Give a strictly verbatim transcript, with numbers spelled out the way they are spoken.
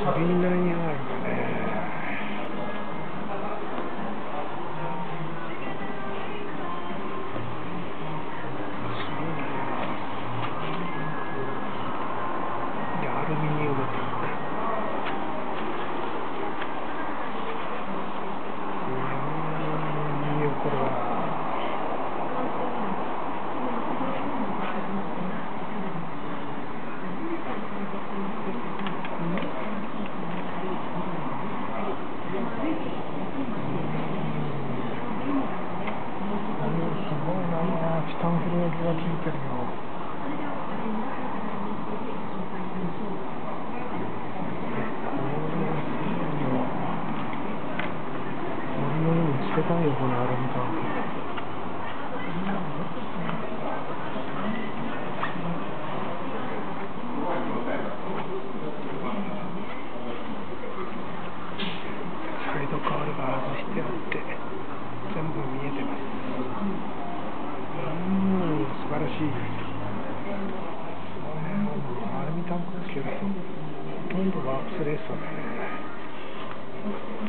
そんなにあるかね。アルミニウムタンク。いいよこれは。すごいな、チタンフレーズが効いてるよ。捨てたいよこのアルミタンク。サイドカールが外してあって全部見えてます。うーん、素晴らしい。アルミタンクつけるとほとんどワークスレースだね。